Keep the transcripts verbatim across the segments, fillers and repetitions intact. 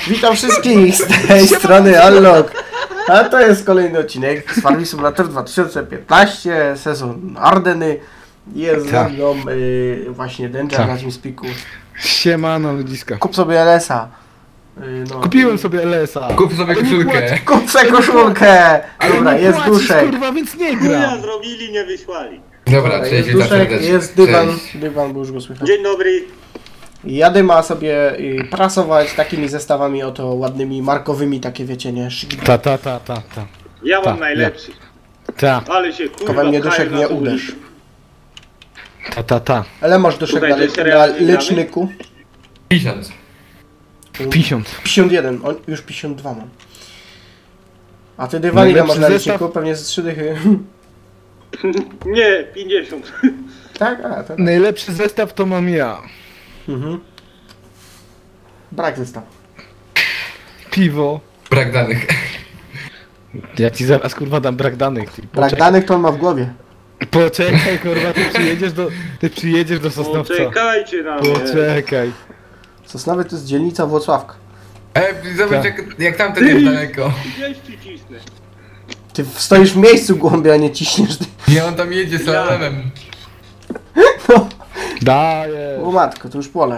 Witam wszystkich z tej strony Allok. A to jest kolejny odcinek z Farming Simulator dwa tysiące piętnaście, sezon Ardeny. Jest ze mną y, właśnie Danger na TeamSpeaku. Siemano ludziska. Kup sobie L S a. Y, no. Kupiłem sobie L S a. Kup sobie koszulkę. Kup sobie koszulkę. Dobra, nie jest płacisz, duszek. kurwa, więc nie Chuja gram. zrobili, nie wysłali. Dobra, Jest cześć, witam duszek, serdecznie. jest dywan. Cześć. Dywan, bo już go słychać. Dzień dobry. Jady ma sobie y, prasować takimi zestawami oto ładnymi, markowymi, takie wiecie, nie? Szyki. Ta, ta, ta, ta, ta. Ja mam Ta, najlepszy. Ta, Ale się kurwa Tylko we mnie pchają duszek na nie ulicy. uderz. ta, ta, ta. Ale masz duszek Tutaj na, też le na realnie leczniku. Tysiąc. pięćdziesiąt. pięćdziesiąt jeden, on, już pięćdziesiąt dwa mam. A ty dywanika Najlepszy masz na zestaw? liczniku, pewnie z trzy dychy. Nie, pięćdziesiąt. Tak? A, tak. Najlepszy zestaw to mam ja. Mhm. Brak zestaw. Piwo. Brak danych. Ja ci zaraz kurwa dam brak danych. Ty, Brak poczekaj, danych to on ma w głowie. poczekaj kurwa, ty przyjedziesz do, ty przyjedziesz do Sosnowca. Poczekajcie na mnie. Poczekaj. Sosnowiec to jest dzielnica Włocławka. E, zobacz Tak. jak, jak tamten jest daleko. Gdzieś ci cisnę. Ty stoisz w miejscu głąbie, a nie ciśniesz. Ty. Nie, on tam jedzie z Alemem. No. Daję. O matko, to już pole.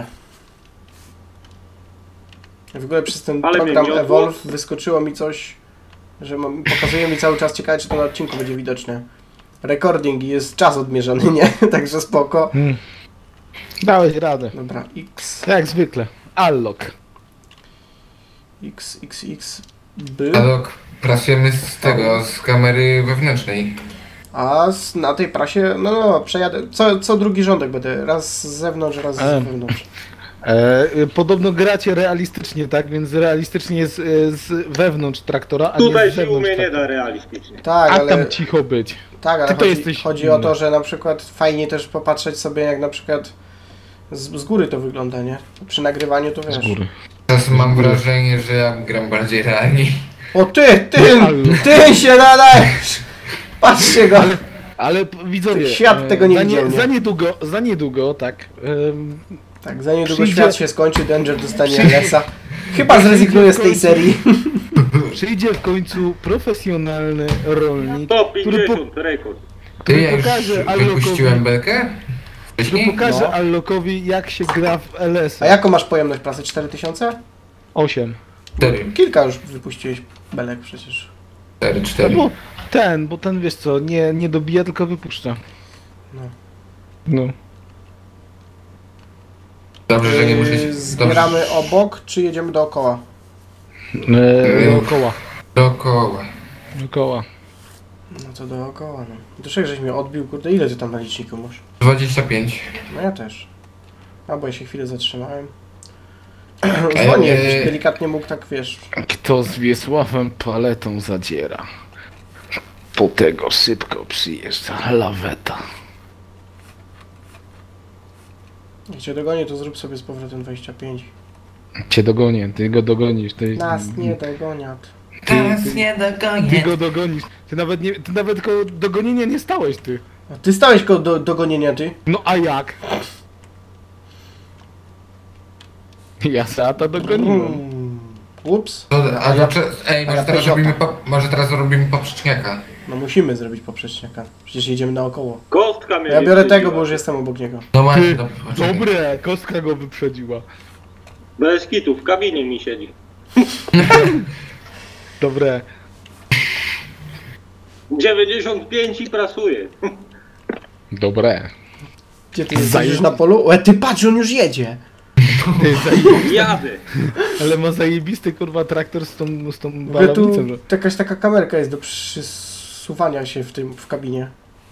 W ogóle przez ten Ale program mnie miotło. Evolve wyskoczyło mi coś, że mam, pokazuje mi cały czas, ciekawe czy to na odcinku będzie widoczne. Recording i jest czas odmierzony, nie? Także spoko. Hmm. Dałeś radę. Dobra, X, Jak zwykle. Allok. X, X, X, by. Alok, pracujemy z tego, z kamery wewnętrznej. A z, na tej prasie, no no, przejadę, co, co drugi rządek będę, raz z zewnątrz, raz z Em. wewnątrz. E, y, podobno gracie realistycznie, tak? Więc realistycznie jest y, z wewnątrz traktora, a Tutaj nie z się u zewnątrz mnie nie traktora. da realistycznie. Tak, A ale, tam cicho być. tak, ale ty to chodzi, jesteś chodzi o inny. to, że na przykład fajnie też popatrzeć sobie jak na przykład z, z góry to wygląda, nie? Przy nagrywaniu to wiesz. Z góry. Teraz mam wrażenie, że ja gram bardziej realnie. O ty, ty, ty się nadajesz! Patrzcie go! Ale p- widzowie, Świat e, tego nie za, widział, nie? za niedługo, za niedługo, tak. em, Tak, za niedługo Przyjdzie- świat się skończy, Danger dostanie L S a. Chyba zrezygnuje z tej serii. przyjdzie w końcu profesjonalny rolnik, To który, po, pięćdziesiąt rekord. Ty, który ja już pokaże wypuściłem Allokowi, belkę? który Wcześniej? pokaże No. Allokowi jak się gra w L S A a. jaką masz pojemność prasy? cztery tysiące? osiem. Cztery, Kilka już wypuściłeś belek przecież. cztery, No cztery. bo ten, bo ten wiesz co, nie, nie dobija, tylko wypuszcza. No. No. Dobrze, że nie muszę Yy, się... Zbieramy Dobrze, obok, czy jedziemy dookoła? E, dookoła. dookoła. Dookoła. No to dookoła, no. Duszek, żeś mnie odbił, kurde, ile ty tam na liczniku masz? dwadzieścia pięć. No ja też. A, bo ja się chwilę zatrzymałem. ja Dzwonię, nie- jakbyś delikatnie mógł tak, wiesz... Kto z Wiesławem paletą zadziera, po tego szybko przyjeżdża laweta. Jak cię dogonię, to zrób sobie z powrotem dwadzieścia pięć. Cię dogonię, ty go dogonisz. Ty, Nas nie dogonią. Teraz nie ty dogonię. go dogonisz. Ty nawet nie, ty nawet koło dogonienia nie stałeś, ty. A ty stałeś koło do, dogonienia, ty? No a jak? Ja Seata dogoniłem. Mm. Ups. No, a ja- to, ej, a może ja teraz Peugeota. robimy, po, może teraz robimy poprzeczniaka. No musimy zrobić poprzeczniaka. Przecież jedziemy naokoło. Kostka mnie Ja biorę wyprzedziła. tego, bo już jestem obok niego. No właśnie, Ty, no, poczekaj. dobre, kostka go wyprzedziła. Bez kitu, w kabinie mi siedzi. Dobre. dziewięćdziesiąt pięć i prasuje. Dobre. Gdzie ty jesteś Zaje- już na polu? E, ty patrz, on już jedzie. Ty, zaje... Jadę. Ale ma zajebisty kurwa traktor z tą, z tą W ogóle tu balownicą. że- jakaś taka kamerka jest do przysuwania się w tym, w kabinie.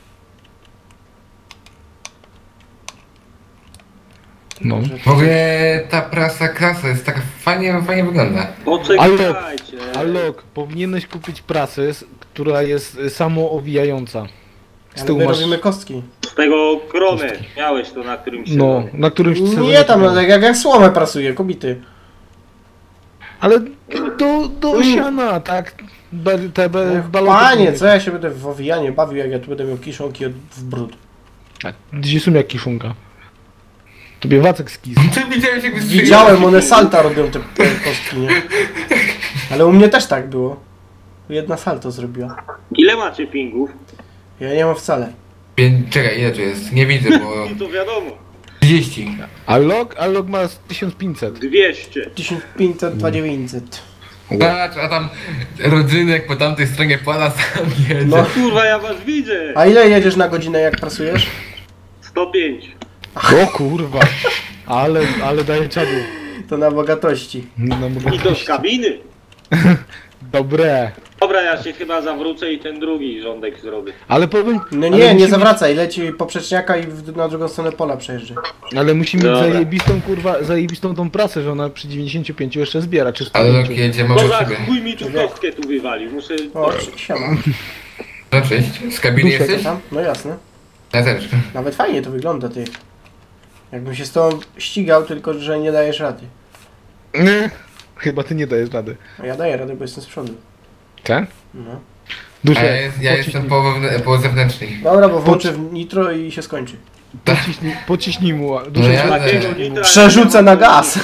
No. Że- W ogóle ta prasa klasa jest taka fajnie, fajnie wygląda. Poczekajcie. Allok, powinieneś kupić prasę, s- która jest y, samoowijająca. Z Ale tyłu my masz... robimy kostki. Z tego kronę miałeś to na którymś No, sezonie. na którymś sezonie Nie tam, to no, miałem. tak jak, jak słomę prasuje, kobity. Ale do, do siana, tak? Be, te be, baloty. Panie, co ja się będę w owijanie bawił, jak ja tu będę miał kiszonki od, w brud. Tak, gdzie są jak kiszonka? Tobie Wacek skis. Ty widziałeś jak wystrzeliłeś? Widziałem, one salta robią te, te kostki, nie? Ale u mnie też tak było. Jedna salto zrobiła. Ile macie pingów? Ja nie mam wcale. Pię- Czekaj, ile tu jest? Nie widzę, bo... I to wiadomo. trzydzieści. A log? A log ma tysiąc pięćset. dwieście. tysiąc pięćset, dwa tysiące dziewięćset. Patrz, a tam rodzynek po tamtej stronie płala sam jedzie. No. Kurwa, ja was widzę. A ile jedziesz na godzinę, jak pracujesz? sto pięć. O kurwa. Ale, ale daje czadu. To na bogatości. No, mogę I to z kabiny. Dobre. Dobra, ja się chyba zawrócę i ten drugi rządek zrobię. Ale powiem... No ale nie, nie musimy- zawracaj, leci poprzeczniaka i w, na drugą stronę pola przejeżdżaj. Ale musi mieć Dobra. zajebistą kurwa, zajebistą tą pracę, że ona przy dziewięćdziesięciu pięciu jeszcze zbiera czysto. Ale Lok jedzie No obok za siebie. chuj mi tu kostkę tu wywalił. Muszę... O, siema. No cześć, z kabiny Duszek, jesteś? Tam? No jasne. Ja też. Nawet fajnie to wygląda, ty. Jakbym się z tobą ścigał, tylko że nie dajesz rady. Nie. Chyba ty nie dajesz rady. A ja daję radę, bo jestem z przodu. Tak? No. A Duszę. ja, jest, ja jestem po, wewnę- po zewnętrznej. Dobra, bo włączę w nitro i się skończy. Pociśnij, pociśnij mu. No Duszę. ja- Takiego nitra Przerzucę nie na ma. gaz.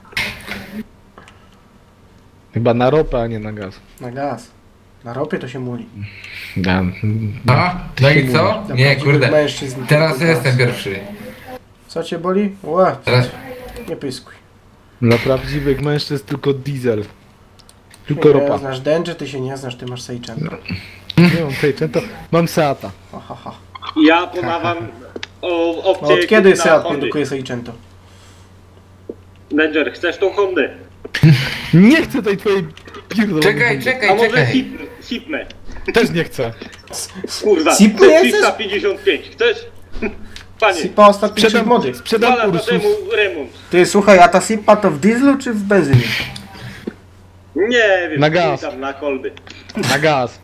Chyba na ropę, a nie na gaz. Na gaz. Na ropie to się muli. Da. A? No i co? Dla Nie, prawdziwych kurde. mężczyzn Teraz tylko ja gaz. jestem pierwszy. Co cię boli? Ła, Teraz... nie pyskuj. Dla prawdziwych mężczyzn tylko diesel. Tylko Ty nie ropa. znasz Denży, ty się nie znasz, ty masz Sejczem. Nie mam tej to mam Seata. Ha, ha, ha. Ja podawam o No opcję od kiedy kupna Seat Hondy. produkuje Seicento? Danger, chcesz tą Hondę? Nie chcę tej twojej pierdolonej Czekaj, Hondy. A czekaj, może czekaj. Sip, Sipmę? Też nie chcę. Kurwa, Sipmę nie chcesz? trzysta pięćdziesiąt pięć, chcesz? Panie, Sipa ostatnich trzech Sprzedam, młodych. dwa sprzedam lata Ursus. temu remont. Ty słuchaj, a ta Sipa to w dieslu czy w benzynie? Nie wiem, Na gaz. tam na kolby. Na gaz.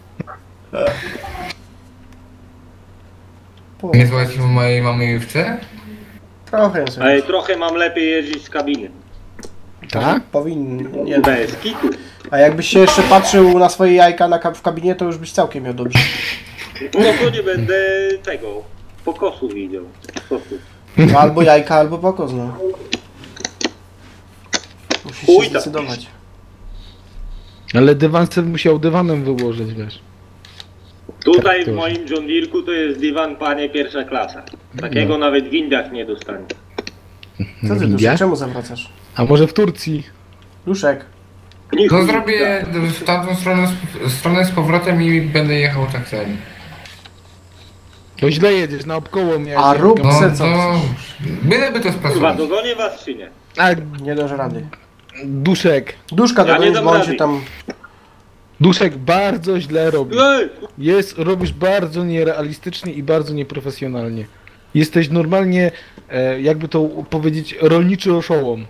Po, Nie słuchajcie mojej mamy już chce? trochę sobie. Ale trochę mam lepiej jeździć z kabiny. Tak? Powinien. Nie. Bez kitu. A jakbyś się jeszcze patrzył na swoje jajka na kab- w kabinie, to już byś całkiem miał dobrze. No to nie będę tego pokosu widział. Pokosu. No, albo jajka, albo pokos, no. Musisz Chuj się tam. zdecydować. Ale dywan sobie musiał dywanem wyłożyć, wiesz. Tutaj Tak, w to- moim John Deere'ku to jest dywan, panie, pierwsza klasa. Takiego nawet w Indiach nie dostanie. Co ty, India? Duszek, czemu zawracasz? A może w Turcji? Duszek, Nie No chuj, zrobię w tamtą stronę, z- stronę z powrotem i będę jechał tak ten. To źle jedziesz, na obkoło miałeś. A rób- No, Se co no, byleby to Kurwa, sprasować. dogonię was czy nie? A, nie dasz rady. Duszek. Duszka Ja tego nie już, dam bo on rady. się tam... Duszek bardzo źle robi. Ej, Jest, robisz bardzo nierealistycznie i bardzo nieprofesjonalnie. Jesteś normalnie, e, jakby to powiedzieć, rolniczy oszołom.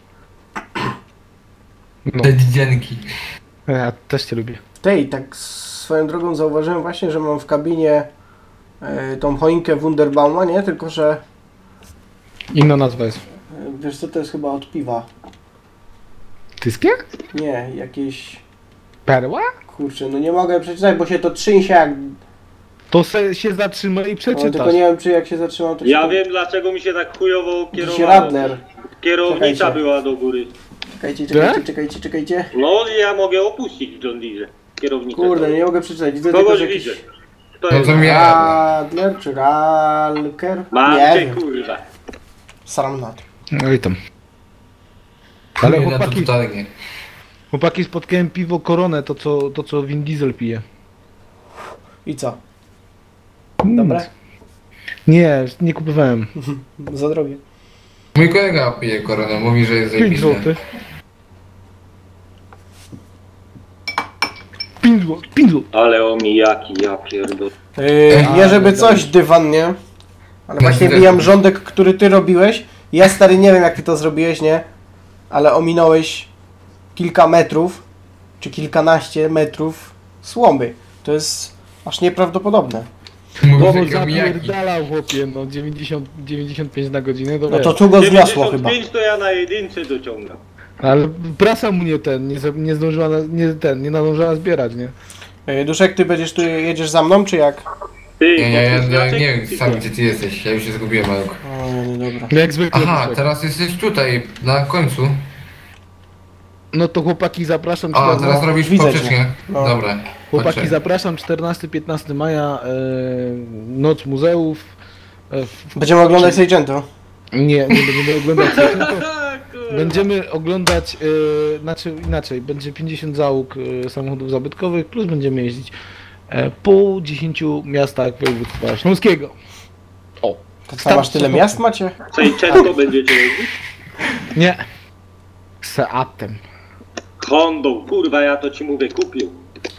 No, Te dzienki. ja też cię lubię. Tej, tak swoją drogą zauważyłem właśnie, że mam w kabinie e, tą choinkę Wunderbauma, nie? Tylko, że Inna nazwa jest. e, wiesz co, to jest chyba od piwa. Tyskie? Nie, jakieś... Perła? Kurczę, no nie mogę przeczytać, bo się to trzęsie jak... To se, się zatrzymaj i No, przeczytasz. tylko nie wiem, czy jak się zatrzymam, to się ja to... wiem dlaczego mi się tak chujowo Jakiś kierowało. Radler. Kierownica Czekajcie. była do góry. Czekajcie, czekajcie, Tak? czekajcie, czekajcie. No ja mogę opuścić w John Deere. Kierownicę. Kurde, nie mogę przeczytać. Widzę tylko, Kogoś że jakiś... widzę. Kto No jest? to mnie... Radler czy Ralker? Mam Nie cię wiem. kurwa. Saram na to. No i tam. Ale Ale na to chłopaki, totalnie. chłopaki spotkałem piwo Koronę, to co, to co Vin Diesel pije. I co? Nic. Dobre? Nie, nie kupowałem. Za drogie. Mój kolega pije koronę, mówi, że jest pięć zajebiste. złotych. pięć złotych. pięć złotych. Ale omijaki, ja pierdolę. Yy, nie żeby coś, dywan, nie? Ale właśnie też bijam lubię. rządek, który ty robiłeś. Ja stary nie wiem jak ty to zrobiłeś, nie? Ale ominąłeś kilka metrów, czy kilkanaście metrów słomy. To jest aż nieprawdopodobne. Mówi, Bo że omijaki. zapierdalał chłopie, no dziewięćdziesiąt, dziewięćdziesiąt pięć na godzinę, to No wiesz. to tu go zniosło chyba. dziewięćdziesiąt pięć to ja na jedynce dociągam. Ale prasa mu nie ten, nie, za- nie zdążyła, na, nie ten, nie nadążała zbierać, nie? Yy, Duszek, ty będziesz tu, jedziesz za mną, czy jak? Ty, Nie, nie, bo ty ja, ja znaczek- nie wiem sam gdzie ty jesteś, ja już się zgubiłem, ale... O, nie, dobra. No jak zwykle. Aha, Duszek. teraz jesteś tutaj, na końcu. No to chłopaki zapraszam. A, czternastego teraz robisz widzę cię. poprzeczkę. No. Dobra. Chłopaki patrzę. zapraszam czternastego piętnastego maja, e, Noc Muzeów. E, w, Będziemy oglądać Seigento. nie, nie będziemy oglądać. tylko Kurwa. Będziemy oglądać, e, znaczy inaczej, będzie pięćdziesiąt załóg e, samochodów zabytkowych, plus będziemy jeździć e, po dziesięciu miastach województwa śląskiego. O, To co, masz tyle miast macie? Co i często będziecie jeździć? nie. Seatem. Hondą, kurwa, ja to ci mówię, kupił.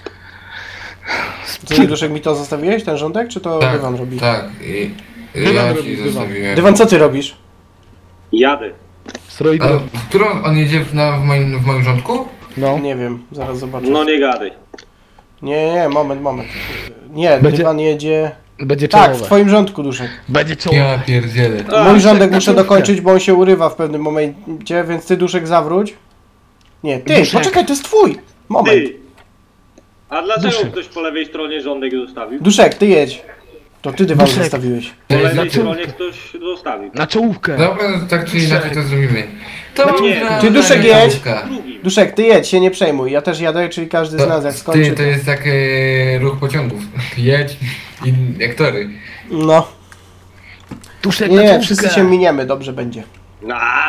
Ty, Duszek, mi to zostawiłeś, ten rządek, czy to Tak, dywan robi? tak. I, Dywan ja robi, ci dywan. zostawiłem. Dywan, co ty robisz? Jadę. Stroj A do... w którą on jedzie w, na, w, moim, w moim rządku? No. Nie wiem, zaraz zobaczę. No nie gadaj. Nie, nie, moment, moment. Nie, Będzie- dywan jedzie... Będzie Tak, czołowe. w twoim rządku, Duszek. Będzie czołowe. Ja pierdzielę. A, Mój rządek na muszę czołówkę. dokończyć, bo on się urywa w pewnym momencie, więc ty, Duszek, zawróć. Nie, ty, Duszek. poczekaj, to jest twój! Moment. Ty! A dlaczego Duszek. ktoś po lewej stronie rządek zostawił? Duszek, ty jedź. To ty dywan Duszek. zostawiłeś. Po lewej Dlaczego? stronie ktoś zostawił. Na czołówkę. Dobra, tak czy inaczej to zrobimy. To Nie. na- Ty, Duszek, na- jedź. na- Drugi. Duszek, ty jedź, się nie przejmuj. Ja też jadę, czyli każdy z nas jak skończy. Ty, to jest jak e, ruch pociągów. Jedź i jak tory. No. Duszek Nie, na nie, czołówkę. wszyscy się miniemy, dobrze będzie. A,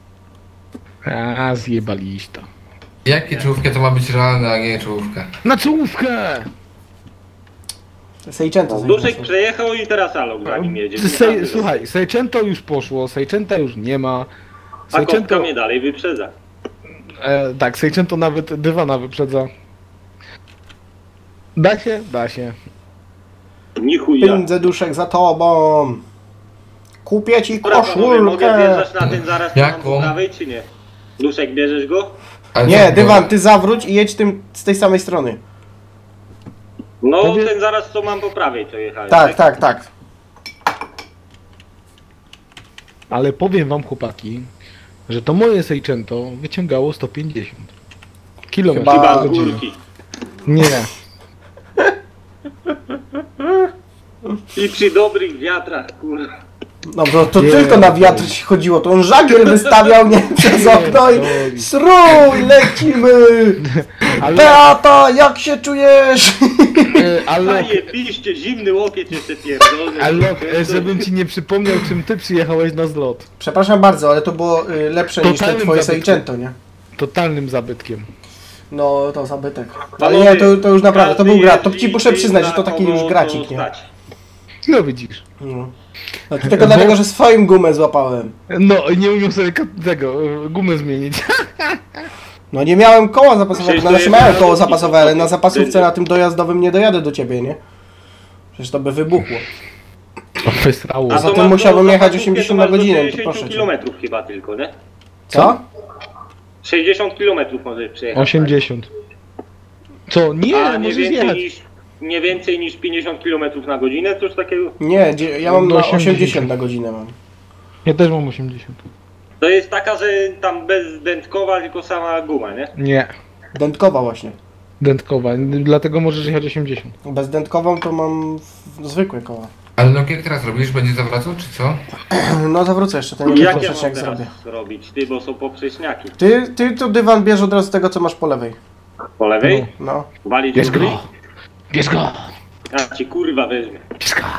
A, zjebaliś to. Jakie czołówka to ma być realna, a nie czołówka? Na czołówkę! Seigento. Duszek przejechał i teraz Alok za nim jedzie. Sej, słuchaj, Seicento już poszło, Seicenta już nie ma. A kotka Seicento, mnie dalej wyprzedza. e, tak, Seicento nawet dywana wyprzedza. Da się? Da się. Ni chuja. Pędzę, Duszek, za tobą. Kupię ci Dobra, panowie, mogę koszulkę. wjeżdżać na ten zaraz co mam Jaką? po prawej, czy nie? Duszek, bierzesz go? Ale Nie, co, dywan, bo- ty zawróć i jedź tym z tej samej strony. No, Powie- ten zaraz co mam po prawej, to jechałem. Tak, tak, tak. Ale powiem wam, chłopaki, że to moje Seicento wyciągało sto pięćdziesiąt kilometrów Chyba- na Chyba z godzinę. górki. Nie. I przy dobrych wiatrach, kurwa. No to, to Nie, tylko na to- wiatr ci chodziło, to on żagiel wystawiał nie przez okno i to- srój, lecimy! Ale, Beata, jak się czujesz? e, ale, Zajebiście, zimny łokieć jeszcze pierdolny. ale e, żebym ci nie przypomniał, czym ty przyjechałeś na zlot. Przepraszam bardzo, ale to było y, lepsze niż te Totalnym twoje zabytkiem. Seicento, nie? Totalnym zabytkiem. No, to zabytek. Ale Panowie, nie, to, to już naprawdę, to każdy był grat. To jeździ ci muszę przyznać, że to na taki kogo już gracik, nie? stać. No widzisz. No. No, to tylko dlatego, że swoim gumę złapałem. No, nie umiał sobie ka- tego, e, gumę zmienić. No nie miałem koła zapasowego, Przecież no to znaczy jest miałem koło na zapasowe, ale na lotnisku, zapasówce będzie. na tym dojazdowym nie dojadę do ciebie, nie? Przecież to by wybuchło. Wysrało. A Za to tym mam musiałbym do- jechać zapasówkę osiemdziesiąt to na masz do godzinę, to sześćdziesiąt proszę cię. kilometrów chyba tylko, nie? Co? sześćdziesiąt kilometrów możesz przejechać. osiemdziesiąt. Co? Nie, A nie możesz więcej jechać. niż, nie więcej niż pięćdziesiąt kilometrów na godzinę, coś takiego? Nie, dzie- ja mam Do na osiemdziesiąt. osiemdziesiąt na godzinę mam. Ja też mam osiemdziesiąt. To jest taka, że tam bez dętkowa, tylko sama guma, nie? Nie. Dętkowa właśnie. Dętkowa, dlatego możesz jechać osiemdziesiąt. Bezdętkową to mam w- zwykłe koła. Ale no jak teraz robisz? Będzie zawracał, czy co? No zawrócę jeszcze, to nie Jak wiem, ja jak mam zrobię. teraz robić? Ty, bo są poprzeczniaki. Ty, ty tu dywan bierz od razu tego, co masz po lewej. Po lewej? No. Walić Bierz do góry? go! Bierz go! Ja ci kurwa weźmie. Bierz go!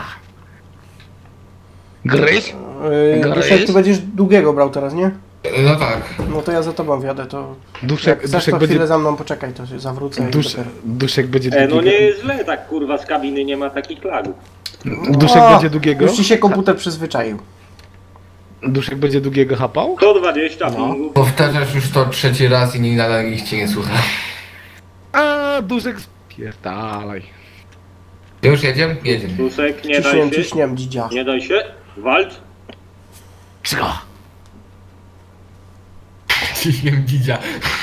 Gryź? Yy, Gryź? Duszek, ty będziesz długiego brał teraz, nie? No tak. No to ja za tobą wjadę, to... Jak Duszek, chcesz, duszek to chwilę będzie... za mną poczekaj, to się zawrócę i Dusz, dopiero. duszek będzie E, no długiego. nie jest źle, tak kurwa z kabiny nie ma takich lagów. Duszek O, będzie długiego? Już ci się komputer przyzwyczaił. Duszek będzie długiego chapał? sto dwadzieścia No. pingu. Powtarzasz już to trzeci raz i nie nadal nikt cię nie słucha. A duszek spierdalaj. Już jedziemy? Jedziemy. Tusek, nie Ciśniem, daj się. ciśniem, dzidzia. Nie daj się. Walcz. Bierz go! Ciśniem dzidzia.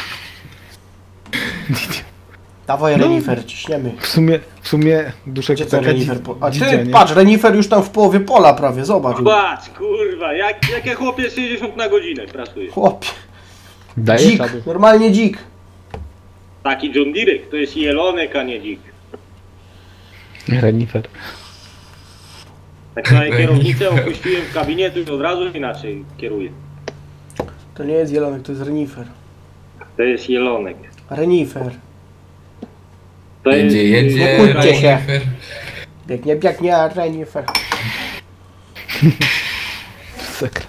Dawaj No. renifer, ciśniemy. W sumie, w sumie duszek Gdzie ten taka renifer? dzi- Po... A dzidzia, ty, nie? patrz, renifer już tam w połowie pola prawie, zobacz. Patrz, kurwa, jak, jakie chłopie sześćdziesiąt na godzinę pracuje. Chłopie, Daje dzik, czadu. normalnie dzik. Taki John Deere, to jest jelonek, a nie dzik. Renifer. Jak sobie kierownicę opuściłem w kabinie, to od razu inaczej kieruję. To nie jest jelonek, to jest renifer. To jest jelonek. Renifer. To jest... Jedzie, jedzie, Nie kłóćcie się. renifer. Biegnie, biegnie, a renifer. Sekra.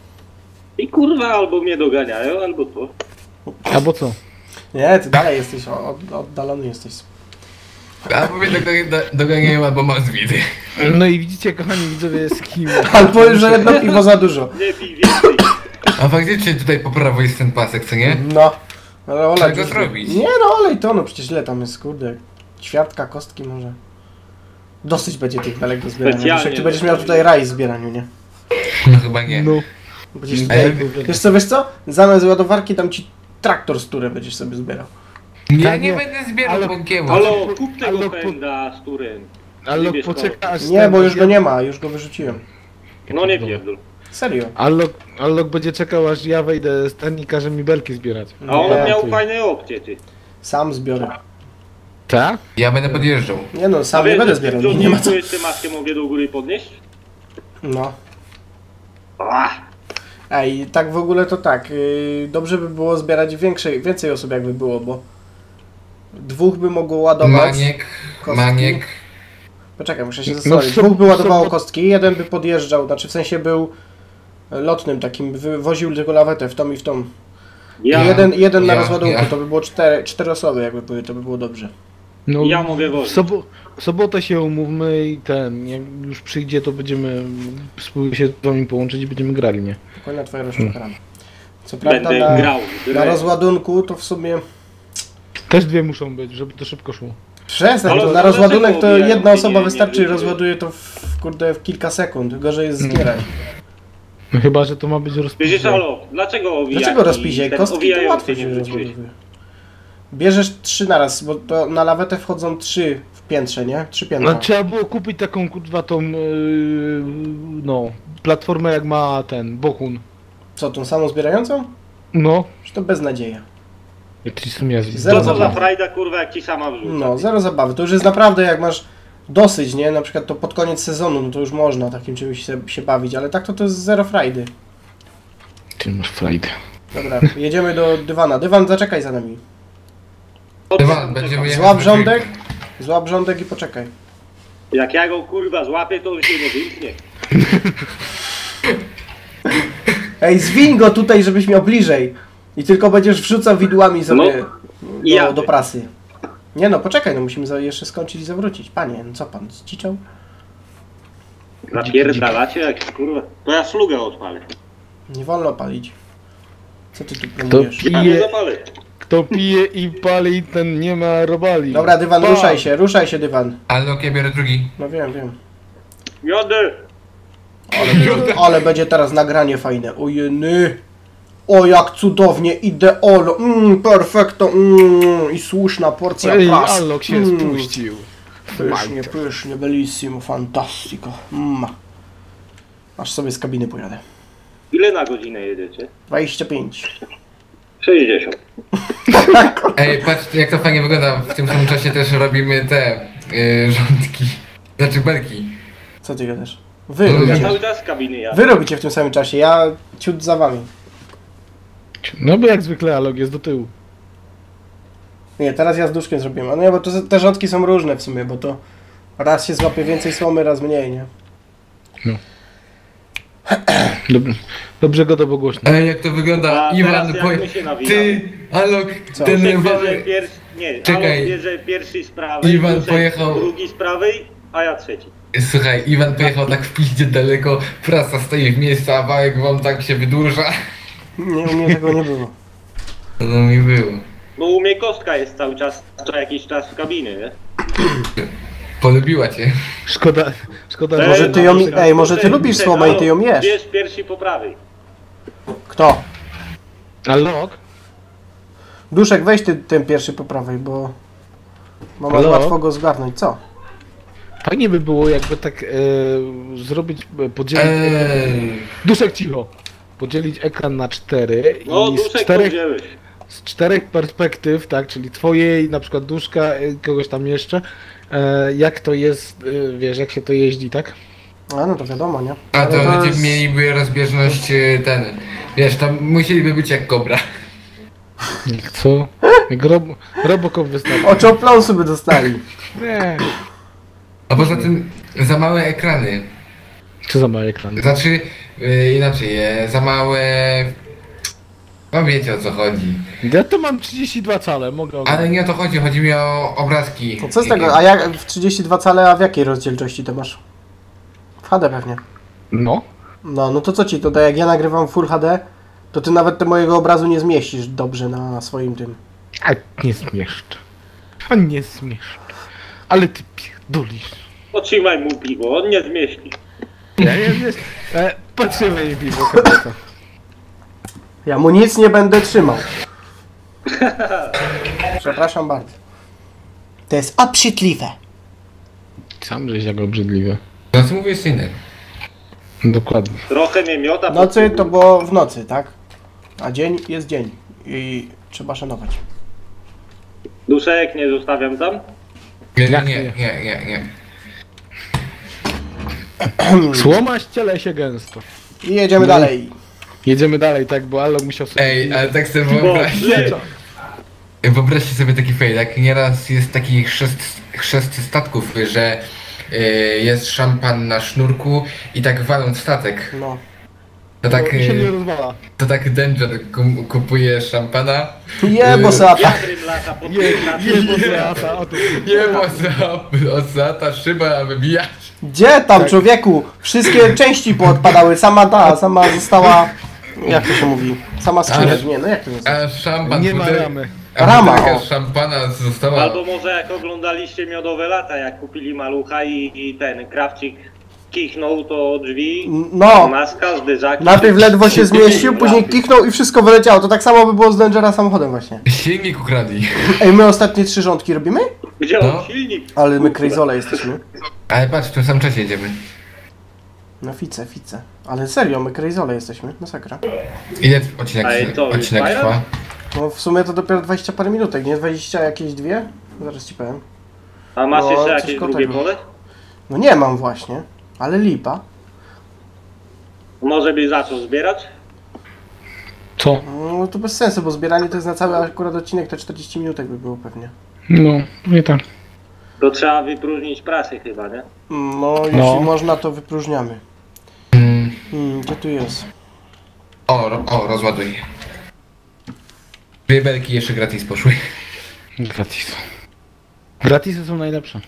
I kurwa albo mnie doganiają, albo to. Albo co? Nie, ty dalej jesteś, od, oddalony jesteś. Albo mnie do- doganiają, albo masz widy. No i widzicie, kochani widzowie, z kim... Albo już że jedno piwo za dużo. Nie pij więcej. A faktycznie tutaj po prawo jest ten pasek, co nie? No. Ale olej. Trzeba go już- zrobić. Nie no, olej to, no przecież ile tam jest, kurde. Ćwiartka, kostki może. Dosyć będzie tych belek do zbierania. Specjalnie Wiesz, jak ty będziesz miał tutaj raj w zbieraniu, nie? No chyba nie. No. Będziesz A ja- tutaj, wiesz co, wiesz co? Zamiast ładowarki dam ci traktor, z którym będziesz sobie zbierał. Ja Tak, nie nie. będę zbierał Ale- bąkiełów. Halo, kup Ale tego po- pęda z turem. Allok Wybierz poczeka aż... Nie, ten- bo już go nie ma, już go wyrzuciłem. No nie pierdol. Serio. Allok, Allok będzie czekał, aż ja wejdę z ten i każe mi belki zbierać. A on Nie, miał ty. fajne opcje, ty. Sam zbiorę. Tak? Ja będę podjeżdżał. Nie no, A sam nie wiesz, będę że zbierał, w nie, nie ma co. ciągniku jeszcze maskę mogę do góry podnieść? No. Ach, Ej, tak w ogóle to tak, yy, dobrze by było zbierać większej, więcej osób jakby było, bo dwóch by mogło ładować. Maniek, kostki. maniek. Poczekaj, muszę się No, zastanowić. w sob- Dwóch by ładowało w sobot- kostki, jeden by podjeżdżał, znaczy w sensie był lotnym takim, wywoził tylko lawetę w tą i w tą. ja, I jeden, jeden na ja, rozładunku, ja. to by było cztery, cztery osoby jakby były, to by było dobrze. No, Ja mogę w, wozić. sobo w sobotę się umówmy i ten, jak już przyjdzie, to będziemy spróbuję się z wami połączyć i będziemy grali, nie? Dokładnie twoja rozszukana. Co prawda będę na, grał. w na grę. rozładunku to w sumie... Też dwie muszą być, żeby to szybko szło. Przestań, Ale to to na rozładunek dlaczego to obijają jedna się, osoba nie- wystarczy i nie- rozładuje to w, kurde, w kilka sekund. Gorzej jest zbierać. No chyba, że to ma być Wiesz, rozpisane. halo, dlaczego owijaki? Dlaczego rozpisie? ten Kostki to owijający łatwo nie się wrzuciłeś? rozładowuje. Bierzesz trzy naraz, bo to na lawetę wchodzą trzy w piętrze, nie? Trzy piętra. No, trzeba było kupić taką kurwa tą, yy, no, platformę jak ma ten, Bohun. Co, tą samą zbierającą? No, Czy to beznadzieja? jakiś są jazdy. Zero Co to za zabawy. frajda, kurwa, jak ci sama wrzuca? No, zero zabawy. To już jest naprawdę, jak masz dosyć, nie? Na przykład to pod koniec sezonu, no to już można takim czymś się, się bawić, ale tak to to jest zero frajdy. Ty masz frajdę. Dobra, jedziemy do dywana. Dywan, zaczekaj za nami. Dywan, będziemy jechać Złap do rządek, Trójki. złap rządek i poczekaj. Jak ja go, kurwa, złapię, to on się nie wymknie. Ej, zwiń go tutaj, żebyś miał bliżej. I tylko będziesz wrzucał widłami sobie i do, jadę. do prasy. Nie no, poczekaj, no musimy za, jeszcze skończyć i zawrócić. Panie, no co pan, zdziczał? Napierdalacie jak, kurwa. To ja slugę odpalę. Nie wolno palić. Co ty tu To planujesz? Ja nie pije, zapalę. kto pije i pali, ten nie ma robali. Dobra, dywan, Pa! ruszaj się, ruszaj się, dywan. Allok, ja biorę drugi. No wiem, wiem. Jadę. Ale będzie teraz nagranie fajne. Ojeny. O, jak cudownie, ideolo. Mmm, perfekto. Mmm, i słuszna porcja Ej, pras. Allok się Mm, spuścił. Pysznie, pysznie, bellissimo, fantastico. Mm. Aż sobie z kabiny pojadę. Ile na godzinę jedziecie? dwadzieścia pięć. sześćdziesiąt. Ej, patrz jak to fajnie wygląda. W tym samym czasie też robimy te yy, rządki. Znaczy belki. Co ty gadasz? Wy Ja Ja robicie. cały czas z kabiny jadę. Wy robicie w tym samym czasie, ja ciut za wami. No bo jak zwykle Allok jest do tyłu. Nie, teraz ja z duszkiem zrobiłem. A no nie, bo to, te rządki są różne w sumie, bo to raz się złapie więcej słomy, raz mniej, nie? Dobrze, dobrze go to było głośno. Ej, jak to wygląda. A Iwan, teraz jak poje... my się nawinamy? Ty, Allok, Co? ten Duszek bierze wały... pier... Nie, Czekaj. Alok bierze pierwszy z prawej, Iwan Duszek pojechał- drugi z prawej, a ja trzeci. Słuchaj, Iwan pojechał tak w piździe daleko, prasa stoi w miejscu, a wałek wam tak się wydłuża. Nie, u mnie tego nie było. To no mi było. Bo u mnie kostka jest cały czas, co jakiś czas w kabinie, nie? Polubiła cię. Szkoda, szkoda, Ej, Może że... ty no, ją, Duszek, ej, może ty Duszek, lubisz Duszek, słomę i ty ją Alok, jesz. Bierz pierwszy po prawej. Kto? Allok? Duszek, weź ty ten pierwszy po prawej, bo... Bo masz Halo? łatwo go zgarnąć, co? Fajnie by było jakby tak e, zrobić, e, podzielić... Eee, Duszek cicho! Podzielić ekran na cztery No, i z Duszek to czterech, wziąłeś. z czterech perspektyw, tak, czyli twojej, na przykład Duszka, e, kogoś tam jeszcze, e, jak to jest, e, wiesz, jak się to jeździ, tak? A no to wiadomo, nie? A to, Ale to ludzie jest- mieliby rozbieżność y, ten. Wiesz, tam musieliby być jak kobra. Jak co? Jak rob, Robocop wystarczy. Oczopląsu by dostali. Nie. A poza tym za małe ekrany. Czy za mały ekran? Znaczy y, inaczej, e, za małe. No wiecie o co chodzi. Ja to mam trzydzieści dwa cale, mogę oglądać. Ale nie o to chodzi, chodzi mi o obrazki. To co z tego? A jak w trzydzieści dwa cale, a w jakiej rozdzielczości to masz? W H D pewnie. No. No, no to co ci to da? Jak ja nagrywam Full H D, to ty nawet te mojego obrazu nie zmieścisz dobrze na swoim tym. A nie zmieszczę. A nie zmieszczę. Ale ty pierdolisz. Otrzymaj mu piwo, on nie zmieści. Ja nie zmieszczę. E, patrzymy jej piwo, kobieta. Ja mu nic nie będę trzymał. Przepraszam bardzo. To jest obrzydliwe. Sam żeś jak obrzydliwe. No co mówię synek? Dokładnie. Trochę mnie miota. Nocy to było w nocy, tak? A dzień jest dzień. I trzeba szanować. Duszek nie zostawiam tam. Nie, nie, Jak nie, nie? nie, nie, nie. Słoma ściele się gęsto. I jedziemy No. dalej. Jedziemy dalej, tak, bo Allo musiał sobie... Ej, ale tak sobie Bo, wyobraźcie. nie. Wyobraźcie sobie taki fail, jak nieraz jest taki chrzest, chrzest statków, że y, jest szampan na sznurku i tak walą statek. No. To tak, To się nie y, rozwala. to tak Danger kum- kupuje szampana. Jebo seata. Wiatrym lata pod Je, je, je, lata, o to. Nie ma za, od zata szyba wybijać. Gdzie tam, człowieku? Wszystkie części poodpadały. Sama ta, sama została... Jak to się mówi? Sama skrzynia. Ale- Nie, no jak to jest? A szampan, Nie ma butel- ramy. a Rama, butelka o. szampana została... Albo może jak oglądaliście Miodowe Lata, jak kupili malucha i, i ten krawcik kichnął to drzwi, No. maska, zderzaki. Najpierw ledwo się zmieścił, później kichnął i wszystko wyleciało. To tak samo by było z Dangera samochodem właśnie. Silnik ukradli. Ej, my ostatnie trzy rządki robimy? Gdzie No. on silnik? Ale my crazole jesteśmy. Ale patrz, w tym samym czasie jedziemy. No fice, fice. Ale serio, my crazole jesteśmy. Masakra. Ile odcinek, Ej, to odcinek już trwa? No w sumie to dopiero dwadzieścia parę minutek, nie? dwadzieścia jakieś dwie? Zaraz ci powiem. A masz No, jeszcze coś jakieś koło drugie tego. pole? No nie mam właśnie. Ale lipa. Może byś zaczął zbierać? Co? No to bez sensu, bo zbieranie to jest na cały akurat odcinek, to czterdzieści minutek by było pewnie. No, nie tak. To trzeba wypróżnić prasę chyba, nie? No, jeśli No. można, to wypróżniamy. Mm. Hmm, gdzie tu jest? O, ro- o, rozładuj. Dwie belki jeszcze gratis poszły. Gratis. Gratisy są najlepsze.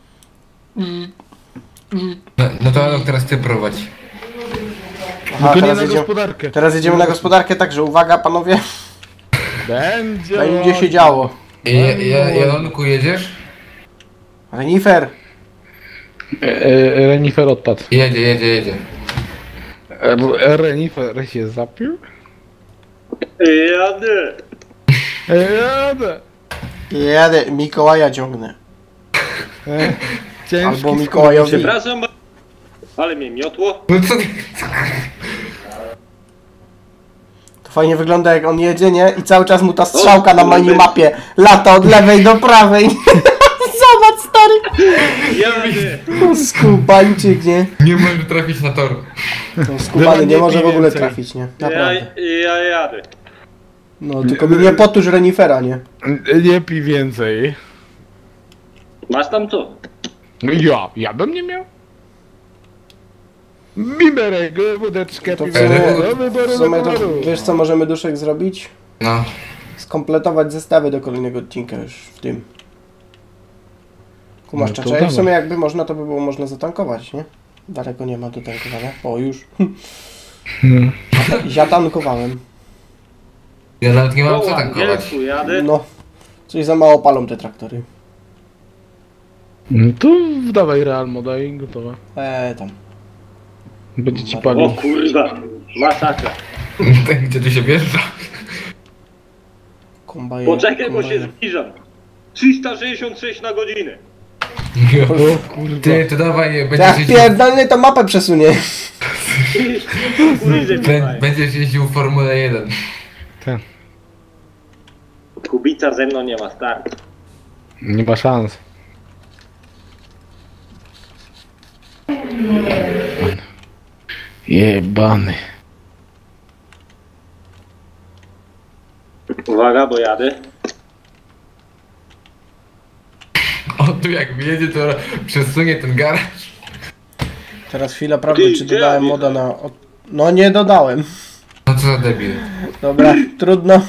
No, no to Alok, teraz ty prowadź. Aha, Tylko nie teraz, na jedziemy, gospodarkę. teraz jedziemy na gospodarkę, także uwaga panowie, Będzie. będzie się działo. I, ja, Jalonku, jedziesz? Renifer! E, e, Renifer odpadł. Jedzie, jedzie, jedzie. E, Renifer się zapił? Jadę! E, jadę. Jadę, Mikołaja ciągnę. E, ciężki Albo skór- Mikołajowi. Przepraszam, ba- ale mnie miotło. No co ty? To fajnie wygląda jak on jedzie, nie? I cały czas mu ta strzałka na minimapie lata od lewej do prawej. Zobacz stary! Jadę! Skubańczyk, nie? Nie może trafić na tor. No, skubany nie może w ogóle więcej. trafić, nie? Ja, Naprawdę. ja jadę. No, tylko mi nie potuż renifera, nie? Nie pij więcej. Masz tam co? Ja, ja bym nie miał. Biberek, wódeczkę, To w piwo, sumie, do wyboru, w sumie to, wyboru. wiesz co możemy Duszek zrobić? No. Skompletować zestawy do kolejnego odcinka już w tym. Kumasz, No to czaczaje? W dawaj. sumie jakby można, to by było można zatankować, nie? Daleko nie ma do tankowania. O, już. No. Zatankowałem. Ja nawet nie mam Po co tankować. angielsku jadę. No. Coś za mało palą te traktory. No to dawaj Real Moda i gotowe. Eee, tam. Będzie ci O palił. kurwa, masakra. Gdzie tu się wjeżdża? Kombaje, Poczekaj, bo się kombaje. zbliżam. trzysta sześćdziesiąt sześć na godzinę. O kurwa. Ty, to dawaj, będziesz Jak jeździł, pierdolny to mapę przesunie. Kurydzę bę- będziesz jeździł w Formule jeden. Ten. Kubica ze mną nie ma start. Nie ma szans. Jebany. Uwaga, bo jadę. O, tu jak wjedzie, to przesunie ten garaż. Teraz chwila prawdy, Ty, czy gdzie dodałem ja moda na... od- No nie dodałem. No co za debil. Dobra, trudno.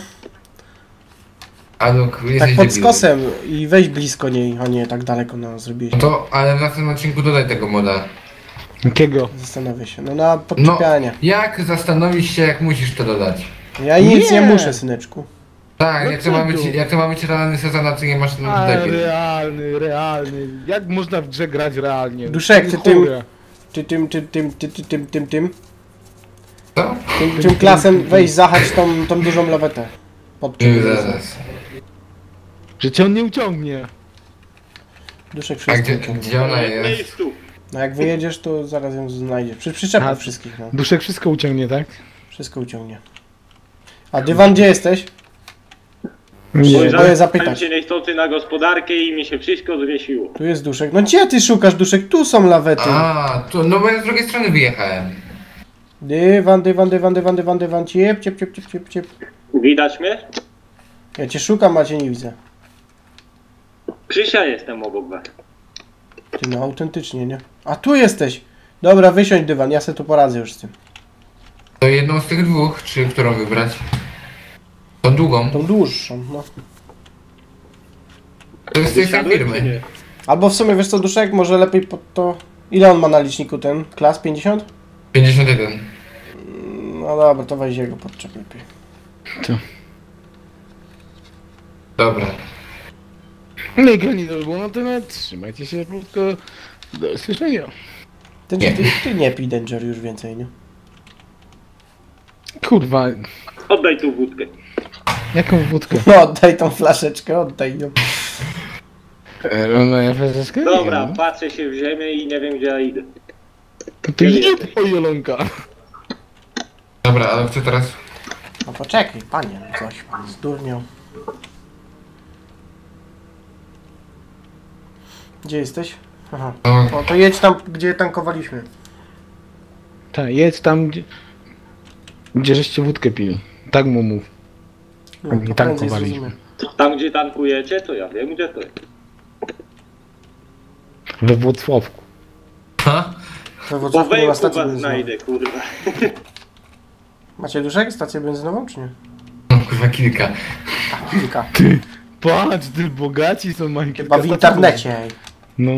Alok, jesteś Tak pod debilem. skosem i weź blisko niej, a nie tak daleko no, zrobiłeś. No to, ale w następnym odcinku dodaj tego moda. Jakiego? Zastanowię się. No na No, podczepianie. jak zastanowisz się, jak musisz to dodać? Ja nic nie, Nie. muszę, syneczku. Tak, No jak, to ma być, czego? jak to ma być realny sezon, a ty nie masz no, Ale debil. realny, realny. Jak można w grze grać realnie? Duszek, ty tym- Chore. Ty tym, ty tym, ty, ty tym, tym, tym, Co? tym, tym klasem weź zahacz tą, tą dużą lawetę. Pod Nie, czym zaraz. Że cię on nie uciągnie. Duszek A wszystko gdzie, uciągnie. gdzie ona W jest? miejscu. No jak wyjedziesz, to zaraz ją znajdziesz. Przy przyczepach A- wszystkich, no. Duszek wszystko uciągnie, tak? Wszystko uciągnie. A dywan, gdzie jesteś? Nie. Boję Spojrzałem zapytać. się niechcący na gospodarkę i mi się wszystko zwiesiło. Tu jest Duszek. No gdzie ty szukasz, Duszek? Tu są lawety. A, tu, no bo ja z drugiej strony wyjechałem. Dywan, dywan, dywan, dywan, dywan, dywan, ciep, ciep, ciep, ciep, ciep, ciep. Widać mnie? Ja cię szukam, a cię nie widzę. Krzysia jestem obok was. Ty no, autentycznie, nie? A tu jesteś! Dobra, wysiądź dywan, ja sobie tu poradzę już z tym. To jedną z tych dwóch, czy którą wybrać? Tą długą. Tą dłuższą, no. To jest z tej samej Wysiadłem, czy firmy. nie? Albo w sumie, wiesz co, Duszek, może lepiej pod to... Ile on ma na liczniku ten? Klas pięćdziesiąt? pięćdziesiąt jeden. No dobra, to weź jego podczep lepiej. Dobra. No i kochani, to by było na tyle. Trzymajcie się krótko. Do usłyszenia. Ty Nie. ty, ty nie pij Danger już więcej, nie? Kurwa, Oddaj tu wódkę. jaką wódkę? No oddaj tą flaszeczkę, oddaj ją. Rolna flaszeczkę? Dobra, Nie. patrzę się w ziemię i nie wiem gdzie ja idę. To idź po Jolonka. Dobra, ale co teraz? No poczekaj, panie, no coś pan zdurniał. Gdzie jesteś? Aha. No, No to jedź tam, gdzie tankowaliśmy. Tak, jedź tam, gdzie... Gdzie żeście wódkę pili. Tak mu mów. No, Nie to prędzej tankowaliśmy. zrozumiem. Tam gdzie tankujecie, to ja wiem gdzie to jest. We Włocławku. ha? We Po Wrocławiu nie ma wejku stacji was benzynowej. znajdę, kurwa. Macie Duszek stację benzynową, czy nie? No kurwa kilka. Kilka. Patrz, ty bogaci są mają kilka Chyba w stacji. internecie, ej. No.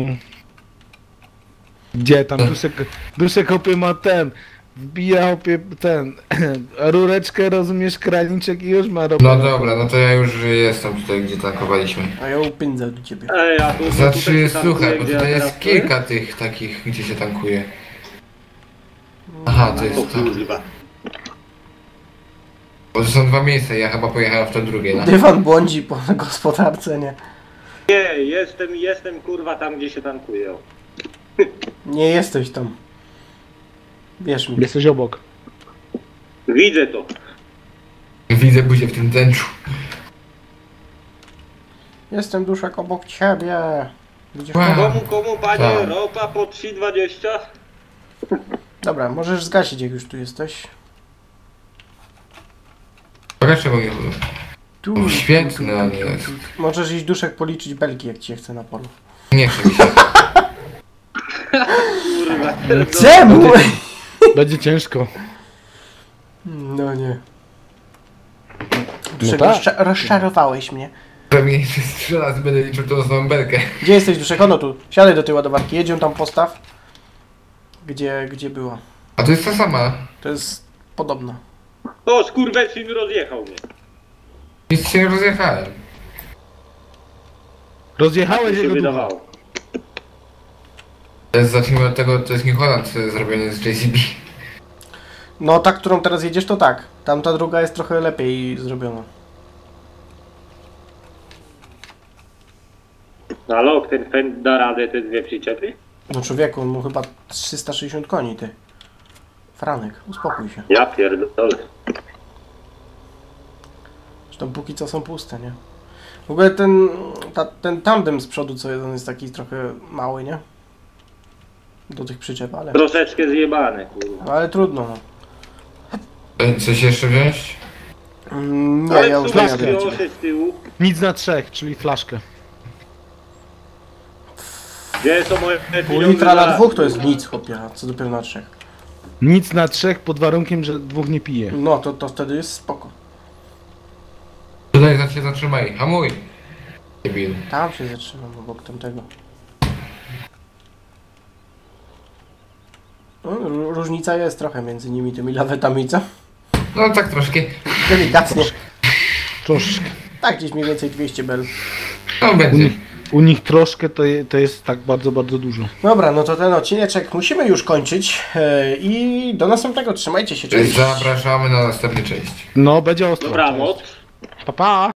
Gdzie tam duszek, duszek opie ma ten. Wbija opie ten. Rureczkę, rozumiesz, kraniczek i już ma robotę. No dobra, no to ja już jestem tutaj, gdzie tankowaliśmy. A ja upędzę do ciebie. Ej, a tu, Za tutaj trzy się tankuje, słuchaj, bo gdzie tutaj ja jest teraz kilka tych takich, gdzie się tankuje. Aha, to stoję? O jest to. kurwa. Bo to są dwa miejsca, ja chyba pojechałem w to drugie, no. Dywan błądzi po gospodarce, nie? Nie, jestem, jestem kurwa tam gdzie się tankuje. o. Nie jesteś tam. Wierz mi. Jesteś obok. Widzę to. Widzę buzię w tym tęczu. Jestem Duszek obok ciebie. Widzisz Wow. to? Komu, komu panie, Tak. ropa po trzy dwadzieścia? Dobra, możesz zgasić, jak już tu jesteś. Pokaż czego nie Tu. O, świetny on jest. Możesz iść Duszek policzyć belki, jak ci chce na polu. Nie chce mi się. Kurwa. Czemu? Będzie ciężko. No nie. No Duszek, tak. rozcza- rozczarowałeś mnie. Pewnie jeszcze strzela, będę liczył tą samą belkę. Gdzie jesteś, Duszek? Ono tu. Siadaj do tej ładowarki. Jedź ją tam postaw. Gdzie, gdzie była. A to jest ta sama. To jest podobna. O, skurwesyn rozjechał mnie. Nic się nie rozjechałem. Rozjechałeś Tak mi się jego ducha. wydawało. To jest, zacznijmy od tego, to jest New Holland zrobiony z J C B. No ta, którą teraz jedziesz, to tak. Tamta druga jest trochę lepiej zrobiona. No Lok, ten Fend da radę te dwie przyczepy? No człowieku, on mu chyba trzysta sześćdziesiąt koni, ty. Franek, uspokój się. Ja pierdolę. Zresztą póki co są puste, nie? W ogóle ten, ta, ten tandem z przodu, co jeden jest taki trochę mały, nie? do tych przyczep, ale, Troszeczkę zjebane, kurwa. ale trudno. No. E, Coś jeszcze wziąć? Mm, Nie, Ale ja w już sumie nie jadę na ciebie. proszę z tyłu. Nic na trzech, czyli flaszkę. Gdzie są moje Pół pieniądze litra za- na dwóch to jest nic, chłopie, a co dopiero na trzech. Nic na trzech pod warunkiem, że dwóch nie pije. No to, to wtedy jest spoko. Tutaj się zatrzymaj, hamuj! Debil. Tam się zatrzymam obok tamtego. No, ró- różnica jest trochę między nimi tymi lawetami, co? No tak troszkę. Delikatnie. Troszkę. Tak, gdzieś mniej więcej dwieście bel. No U będzie. nich, u nich troszkę to, je, to jest tak bardzo, bardzo dużo. Dobra, no to ten odcineczek musimy już kończyć e, i do następnego. Trzymajcie się, cześć. Zapraszamy na następną część. No, będzie ostro. Dobranoc. Pa, pa.